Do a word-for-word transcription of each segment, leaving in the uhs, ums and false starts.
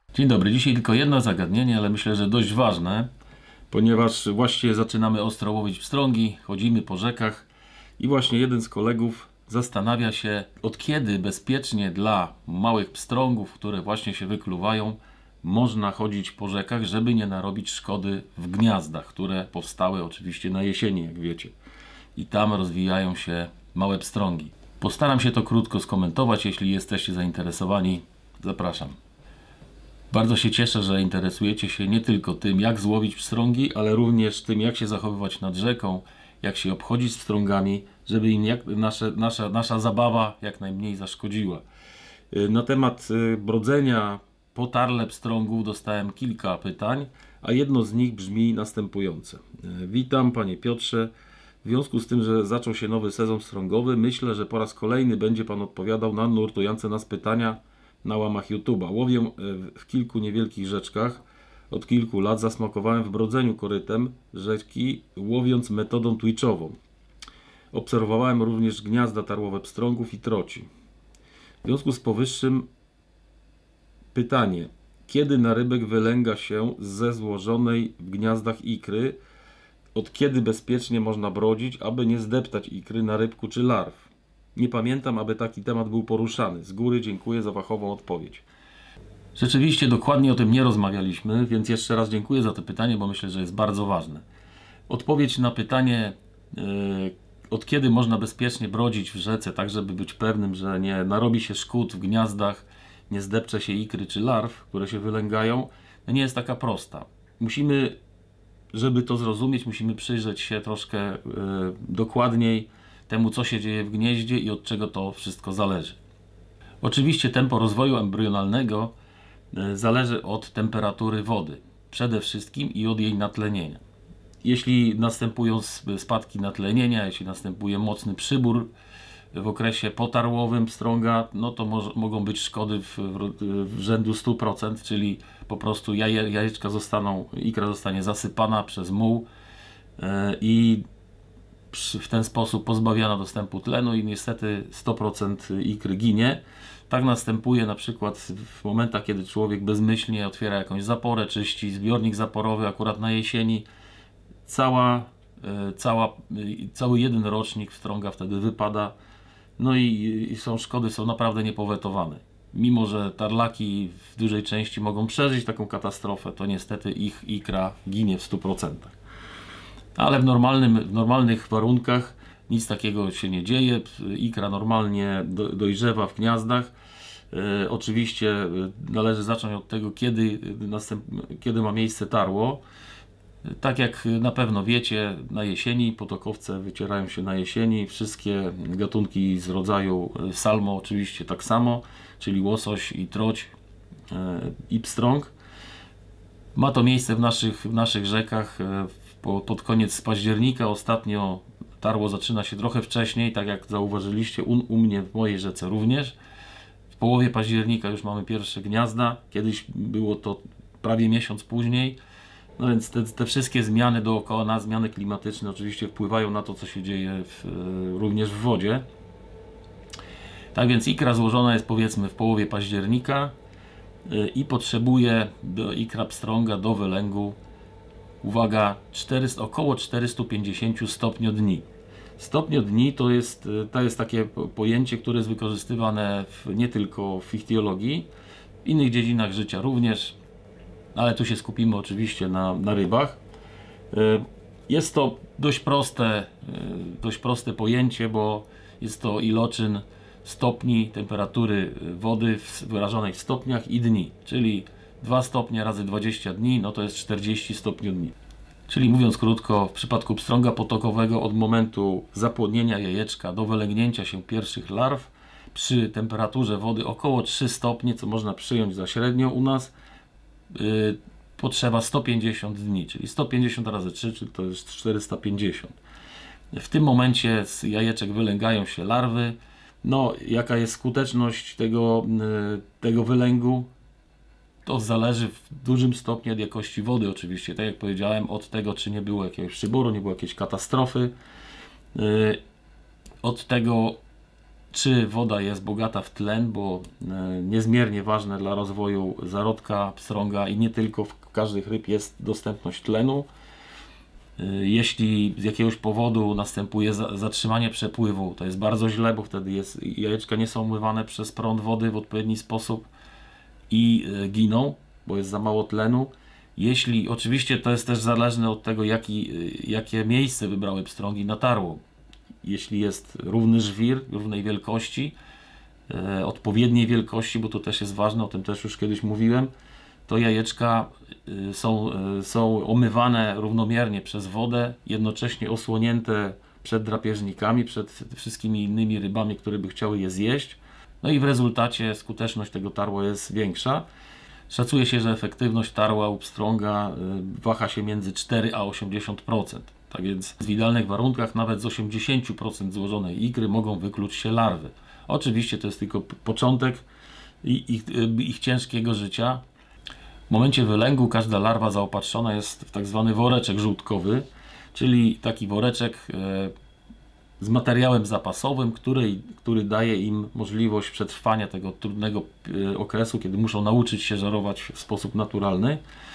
Dzień dobry. Dzisiaj tylko jedno zagadnienie, ale myślę, że dość ważne, ponieważ właśnie zaczynamy ostro łowić pstrągi, chodzimy po rzekach i właśnie jeden z kolegów zastanawia się, od kiedy bezpiecznie dla małych pstrągów, które właśnie się wykluwają, można chodzić po rzekach, żeby nie narobić szkody w gniazdach, które powstały oczywiście na jesieni, jak wiecie. I tam rozwijają się małe pstrągi. Postaram się to krótko skomentować. Jeśli jesteście zainteresowani, zapraszam. Bardzo się cieszę, że interesujecie się nie tylko tym, jak złowić pstrągi, ale również tym, jak się zachowywać nad rzeką, jak się obchodzić z pstrągami, żeby im jak, nasze, nasza, nasza zabawa jak najmniej zaszkodziła. Na temat brodzenia po tarle pstrągów dostałem kilka pytań, a jedno z nich brzmi następujące. Witam, panie Piotrze. W związku z tym, że zaczął się nowy sezon pstrągowy, myślę, że po raz kolejny będzie pan odpowiadał na nurtujące nas pytania na łamach YouTube'a. Łowię w kilku niewielkich rzeczkach. Od kilku lat zasmakowałem w brodzeniu korytem rzeki, łowiąc metodą twitchową. Obserwowałem również gniazda tarłowe pstrągów i troci. W związku z powyższym pytanie, kiedy narybek wylęga się ze złożonej w gniazdach ikry, od kiedy bezpiecznie można brodzić, aby nie zdeptać ikry na rybku czy larw? Nie pamiętam, aby taki temat był poruszany. Z góry dziękuję za fachową odpowiedź. Rzeczywiście dokładnie o tym nie rozmawialiśmy, więc jeszcze raz dziękuję za to pytanie, bo myślę, że jest bardzo ważne. Odpowiedź na pytanie, yy, od kiedy można bezpiecznie brodzić w rzece, tak żeby być pewnym, że nie narobi się szkód w gniazdach, nie zdepcze się ikry czy larw, które się wylęgają, no nie jest taka prosta. Musimy, żeby to zrozumieć, musimy przyjrzeć się troszkę yy, dokładniej temu, co się dzieje w gnieździe i od czego to wszystko zależy. Oczywiście tempo rozwoju embrionalnego zależy od temperatury wody, przede wszystkim i od jej natlenienia. Jeśli następują spadki natlenienia, jeśli następuje mocny przybór w okresie potarłowym pstrąga, no to może, mogą być szkody w, w, w rzędu stu procent, czyli po prostu jaje, jajeczka zostaną, ikra zostanie zasypana przez muł yy, i w ten sposób pozbawiana dostępu tlenu i niestety sto procent ikry ginie. Tak następuje na przykład w momentach, kiedy człowiek bezmyślnie otwiera jakąś zaporę, czyści zbiornik zaporowy akurat na jesieni. Cała, cała, cały jeden rocznik pstrąga wtedy wypada. No i, i są szkody, są naprawdę niepowetowane. Mimo że tarlaki w dużej części mogą przeżyć taką katastrofę, to niestety ich ikra ginie w stu procentach. Ale w, normalnym, w normalnych warunkach nic takiego się nie dzieje. Ikra normalnie do, dojrzewa w gniazdach. E, oczywiście należy zacząć od tego, kiedy, następ, kiedy ma miejsce tarło. Tak jak na pewno wiecie, na jesieni potokowce wycierają się na jesieni. Wszystkie gatunki z rodzaju salmo oczywiście tak samo, czyli łosoś i troć e, i pstrąg. Ma to miejsce w naszych, w naszych rzekach e, po, pod koniec października. Ostatnio tarło zaczyna się trochę wcześniej, tak jak zauważyliście u, u mnie w mojej rzece również. W połowie października już mamy pierwsze gniazda, kiedyś było to prawie miesiąc później. No więc te, te wszystkie zmiany dookoła nas, zmiany klimatyczne oczywiście wpływają na to, co się dzieje w, również w wodzie. Tak więc ikra złożona jest powiedzmy w połowie października i potrzebuje do ikra pstrąga do wylęgu, uwaga, czterysta, około czterysta pięćdziesiąt stopniodni. Stopniodni to jest, to jest takie pojęcie, które jest wykorzystywane w, nie tylko w ichtiologii, w innych dziedzinach życia również, ale tu się skupimy oczywiście na, na rybach. Jest to dość proste, dość proste pojęcie, bo jest to iloczyn stopni temperatury wody wyrażonej w stopniach i dni, czyli dwa stopnie razy dwadzieścia dni, no to jest czterdzieści stopniodni. Czyli mówiąc krótko, w przypadku pstrąga potokowego od momentu zapłodnienia jajeczka do wylęgnięcia się pierwszych larw przy temperaturze wody około trzy stopnie, co można przyjąć za średnią u nas, yy, potrzeba sto pięćdziesiąt dni, czyli sto pięćdziesiąt razy trzy, czyli to jest czterysta pięćdziesiąt. W tym momencie z jajeczek wylęgają się larwy. No, jaka jest skuteczność tego, yy, tego wylęgu? To zależy w dużym stopniu od jakości wody oczywiście, tak jak powiedziałem, od tego, czy nie było jakiegoś przyboru, nie było jakiejś katastrofy, yy, od tego, czy woda jest bogata w tlen, bo niezmiernie ważne dla rozwoju zarodka, pstrąga i nie tylko, w każdych ryb jest dostępność tlenu. Jeśli z jakiegoś powodu następuje zatrzymanie przepływu, to jest bardzo źle, bo wtedy jest, jajeczka nie są umywane przez prąd wody w odpowiedni sposób i giną, bo jest za mało tlenu. Jeśli, oczywiście to jest też zależne od tego, jaki, jakie miejsce wybrały pstrągi na tarło. Jeśli jest równy żwir, równej wielkości, e, odpowiedniej wielkości, bo to też jest ważne, o tym też już kiedyś mówiłem, to jajeczka y, są, y, są omywane równomiernie przez wodę, jednocześnie osłonięte przed drapieżnikami, przed wszystkimi innymi rybami, które by chciały je zjeść. No i w rezultacie skuteczność tego tarła jest większa. Szacuje się, że efektywność tarła u pstrąga y, waha się między cztery a osiemdziesiąt procent. Tak więc w idealnych warunkach nawet z osiemdziesiąt procent złożonej ikry mogą wykluć się larwy. Oczywiście to jest tylko początek ich, ich, ich ciężkiego życia. W momencie wylęgu każda larwa zaopatrzona jest w tak zwany woreczek żółtkowy, czyli taki woreczek z materiałem zapasowym, który, który daje im możliwość przetrwania tego trudnego okresu, kiedy muszą nauczyć się żerować w sposób naturalny.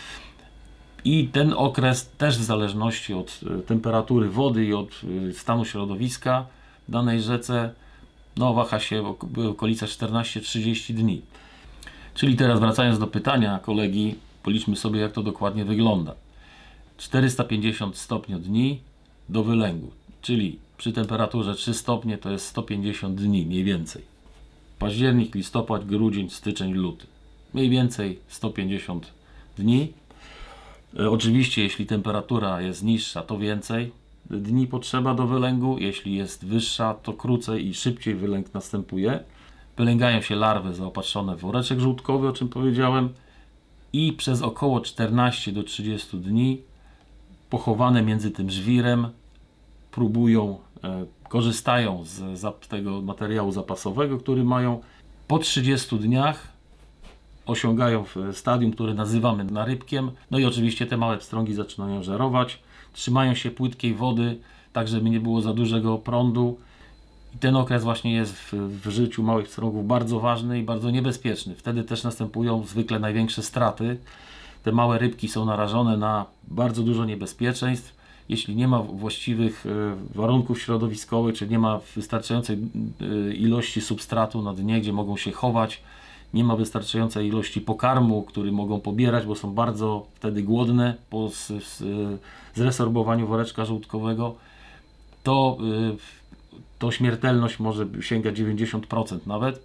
I ten okres też w zależności od temperatury wody i od stanu środowiska w danej rzece no, waha się w okolicach czternaście do trzydziestu dni. Czyli teraz wracając do pytania kolegi, policzmy sobie, jak to dokładnie wygląda. czterysta pięćdziesiąt stopni dni do wylęgu, czyli przy temperaturze trzy stopnie to jest sto pięćdziesiąt dni mniej więcej. Październik, listopad, grudzień, styczeń, luty. Mniej więcej sto pięćdziesiąt dni. E, oczywiście jeśli temperatura jest niższa, to więcej dni potrzeba do wylęgu. Jeśli jest wyższa, to krócej i szybciej wylęg następuje. Wylęgają się larwy zaopatrzone w woreczek żółtkowy, o czym powiedziałem, i przez około czternaście do trzydziestu dni pochowane między tym żwirem próbują, e, korzystają z, z tego materiału zapasowego, który mają. Po trzydziestu dniach osiągają stadium, które nazywamy narybkiem, no i oczywiście te małe pstrągi zaczynają żerować, trzymają się płytkiej wody, tak żeby nie było za dużego prądu. I ten okres właśnie jest w, w życiu małych pstrągów bardzo ważny i bardzo niebezpieczny. Wtedy też następują zwykle największe straty. Te małe rybki są narażone na bardzo dużo niebezpieczeństw. Jeśli nie ma właściwych warunków środowiskowych, czy nie ma wystarczającej ilości substratu na dnie, gdzie mogą się chować, nie ma wystarczającej ilości pokarmu, który mogą pobierać, bo są bardzo wtedy głodne po zresorbowaniu woreczka żółtkowego, to to śmiertelność może sięgać dziewięćdziesiąt procent nawet.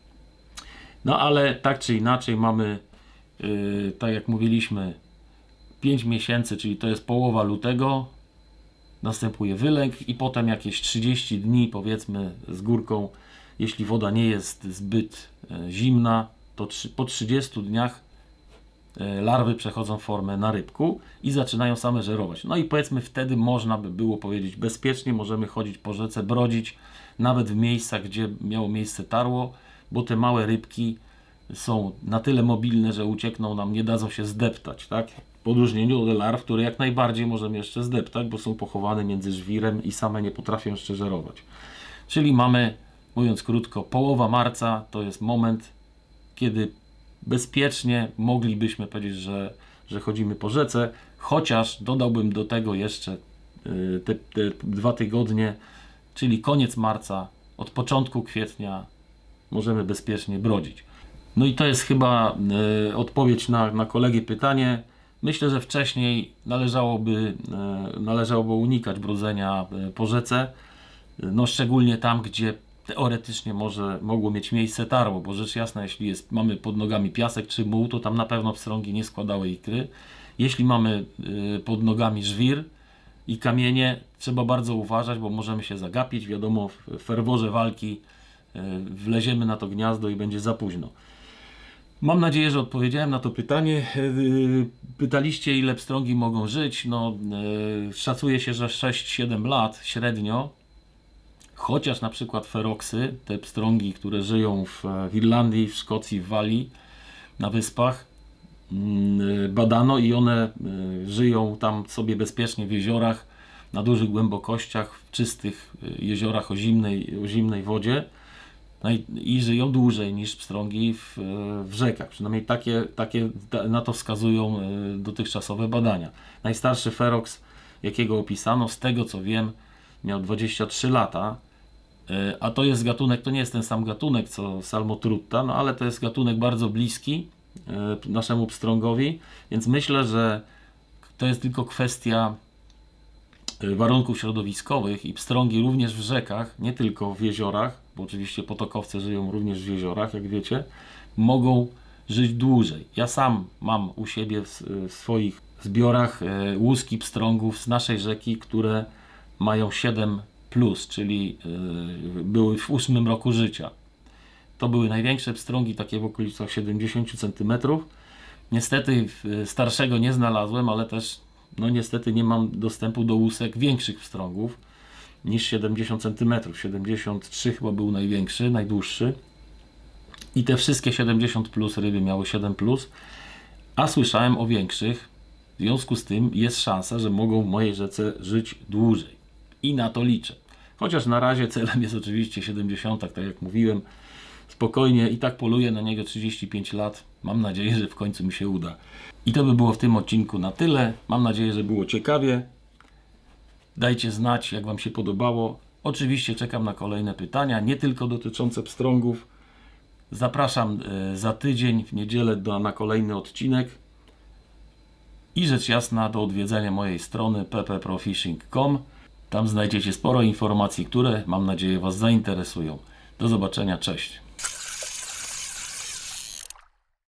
No ale tak czy inaczej mamy, yy, tak jak mówiliśmy, pięć miesięcy, czyli to jest połowa lutego, następuje wylęg i potem jakieś trzydzieści dni, powiedzmy z górką, jeśli woda nie jest zbyt yy, zimna, to trzy, po trzydziestu dniach yy, larwy przechodzą w formę narybku i zaczynają same żerować. No i powiedzmy wtedy można by było powiedzieć bezpiecznie, możemy chodzić po rzece, brodzić, nawet w miejscach, gdzie miało miejsce tarło, bo te małe rybki są na tyle mobilne, że uciekną nam, nie dadzą się zdeptać, tak? W odróżnieniu od larw, które jak najbardziej możemy jeszcze zdeptać, bo są pochowane między żwirem i same nie potrafią jeszcze żerować. Czyli mamy, mówiąc krótko, połowa marca to jest moment, kiedy bezpiecznie moglibyśmy powiedzieć, że, że chodzimy po rzece, chociaż dodałbym do tego jeszcze te, te dwa tygodnie, czyli koniec marca, od początku kwietnia możemy bezpiecznie brodzić. No i to jest chyba e, odpowiedź na, na kolegi pytanie. Myślę, że wcześniej należałoby, e, należałoby unikać brodzenia e, po rzece, no szczególnie tam, gdzie teoretycznie może mogło mieć miejsce tarło, bo rzecz jasna, jeśli jest, mamy pod nogami piasek czy muł, to tam na pewno pstrągi nie składały ikry. Jeśli mamy y, pod nogami żwir i kamienie, trzeba bardzo uważać, bo możemy się zagapić. Wiadomo, w ferworze walki y, wleziemy na to gniazdo i będzie za późno. Mam nadzieję, że odpowiedziałem na to pytanie. Y, pytaliście, ile pstrągi mogą żyć. No, y, szacuje się, że sześć siedem lat średnio. Chociaż na przykład feroksy, te pstrągi, które żyją w, w Irlandii, w Szkocji, w Walii, na wyspach, badano i one żyją tam sobie bezpiecznie w jeziorach, na dużych głębokościach, w czystych jeziorach o zimnej, o zimnej wodzie. i żyją dłużej niż pstrągi w, w rzekach. Przynajmniej takie, takie na to wskazują dotychczasowe badania. Najstarszy feroks, jakiego opisano, z tego co wiem, miał dwadzieścia trzy lata, a to jest gatunek, to nie jest ten sam gatunek co Salmotrutta, no ale to jest gatunek bardzo bliski naszemu pstrągowi, więc myślę, że to jest tylko kwestia warunków środowiskowych i pstrągi również w rzekach, nie tylko w jeziorach, bo oczywiście potokowce żyją również w jeziorach, jak wiecie, mogą żyć dłużej. Ja sam mam u siebie w, w swoich zbiorach e, łuski pstrągów z naszej rzeki, które mają siedem plus, czyli e, były w ósmym roku życia. To były największe pstrągi, takie w okolicach siedemdziesiąt centymetrów. Niestety starszego nie znalazłem, ale też no niestety nie mam dostępu do łusek większych pstrągów niż siedemdziesiąt centymetrów. siedemdziesiąt trzy chyba był największy, najdłuższy. I te wszystkie siedemdziesiąt plus ryby miały siedem plus, a słyszałem o większych. W związku z tym jest szansa, że mogą w mojej rzece żyć dłużej. I na to liczę. Chociaż na razie celem jest oczywiście siedemdziesiąt, tak jak mówiłem. Spokojnie i tak poluję na niego trzydzieści pięć lat. Mam nadzieję, że w końcu mi się uda. I to by było w tym odcinku na tyle. Mam nadzieję, że było ciekawie. Dajcie znać, jak Wam się podobało. Oczywiście czekam na kolejne pytania, nie tylko dotyczące pstrągów. Zapraszam za tydzień, w niedzielę do, na kolejny odcinek. I rzecz jasna do odwiedzenia mojej strony p p pro fishing kropka com. Tam znajdziecie sporo informacji, które mam nadzieję Was zainteresują. Do zobaczenia, cześć.